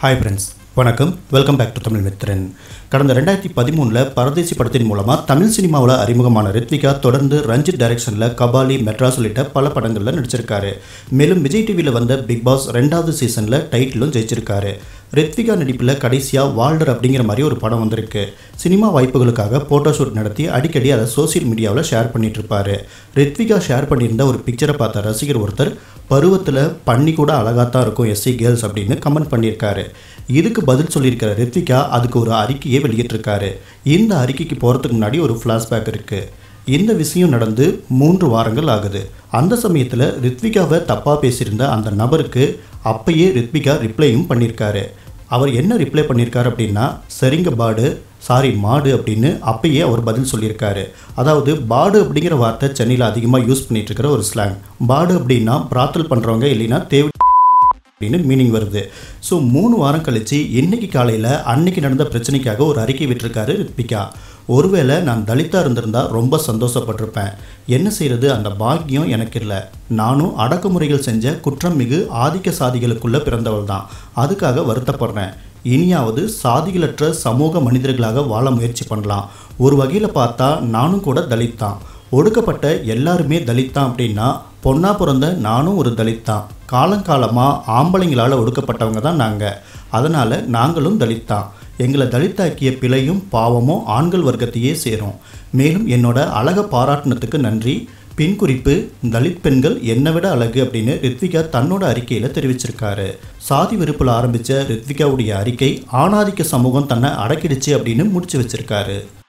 Hi friends, வணக்கம். Welcome back to Tamil Mithran. கடந்த 2013 பரதேசி படத்தின் மூலமாக தமிழ் சினிமாவில் அறிமுகமான ரித்விகா தொடர்ந்து ரஞ்சித் டைரக்ஷனில் கபாலி, மெட்ராஸ் உள்ளிட்ட பல படங்களில் நடிச்சிருக்காரு. மேலும் விஜய் டிவியில் வந்த பிக் பாஸ் 2வது சீசனில் டைட்டிலும் ஜெயிச்சிருக்காரு. ரித்விகா நடிப்பில் கடைசியாக வால்டர் அப்படிங்கிற மாதிரி ஒரு படம் வந்திருக்கு. சினிமா வாய்ப்புகளுக்காக ஃபோட்டோஷூட் நடத்தி அடிக்கடி அதை சோசியல் மீடியாவில் ஷேர் பண்ணிட்டு இருப்பாரு. ரித்விகா ஷேர் பண்ணியிருந்த ஒரு பிக்சரை பார்த்த ரசிகர் ஒருத்தர், பருவத்தில் பண்ணி கூட அழகாத்தான் இருக்கும் எஸ்சி கேர்ள்ஸ் அப்படின்னு கமெண்ட் பண்ணியிருக்காரு. இதுக்கு பதில் சொல்லியிருக்கிற ரித்விகா அதுக்கு ஒரு அறிக்கையை வெளியிட்டிருக்காரு. இந்த அறிக்கைக்கு போகிறதுக்கு முன்னாடி ஒரு ஃப்ளாஷ்பேக் இருக்குது. இந்த விஷயம் நடந்து 3 வாரங்கள் ஆகுது. அந்த சமயத்தில் ரித்விகாவை தப்பாக பேசியிருந்த அந்த நபருக்கு அப்பயே ரித்விகா ரிப்ளையும் பண்ணியிருக்காரு. அவர் என்ன ரிப்ளை பண்ணியிருக்காரு அப்படின்னா, சரிங்க பாடு, சாரி மாடு அப்படின்னு அப்பயே அவர் பதில் சொல்லியிருக்காரு. அதாவது பாடு அப்படிங்கிற வார்த்தை சென்னையில் அதிகமாக யூஸ் பண்ணிட்டு இருக்கிற ஒரு ஸ்லாங். பாடு அப்படின்னா பிரார்த்தல் பண்ணுறவங்க, இல்லைன்னா தேவை அப்படின்னு மீனிங் வருது. ஸோ 3 வாரம் கழித்து இன்னைக்கு காலையில் அன்னைக்கு நடந்த பிரச்சனைக்காக ஒரு அறிக்கை விட்டுருக்காரு ரித்விகா. ஒருவேளை நான் தலித்தாக இருந்திருந்தால் ரொம்ப சந்தோஷப்பட்டிருப்பேன். என்ன செய்கிறது, அந்த பாக்கியம் எனக்கு இல்லை. நானும் அடக்குமுறைகள் செஞ்ச குற்றம் மிகு ஆதிக்க சாதிகளுக்குள்ளே பிறந்தவள் தான். அதுக்காக வருத்தப்படுறேன். இனியாவது சாதிகளற்ற சமூக மனிதர்களாக வாழ முயற்சி பண்ணலாம். ஒரு வகையில் பார்த்தா நானும் கூட தலித் தான். ஒடுக்கப்பட்ட எல்லாருமே தலித் தான் அப்படின்னா பொண்ணா பிறந்த நானும் ஒரு தலித் தான். காலங்காலமாக ஆம்பளைங்களால் ஒடுக்கப்பட்டவங்க தான் நாங்கள். அதனால் நாங்களும் தலித் தான். எங்களை தலித்தாக்கிய பிழையும் பாவமும் ஆண்கள் வர்க்கத்தையே சேரும். மேலும் என்னோட அழகை பாராட்டினத்துக்கு நன்றி. பின் குறிப்பு, தலித் பெண்கள் என்னை விட அழகு அப்படின்னு ரித்விகா தன்னோட அறிக்கையில் தெரிவிச்சிருக்காரு. சாதி வெறுப்பில் ஆரம்பித்த ரித்விகாவுடைய அறிக்கை ஆணாதிக்க சமூகம் தன்னை அடக்கிடுச்சு அப்படின்னு முடிச்சு வச்சிருக்காரு.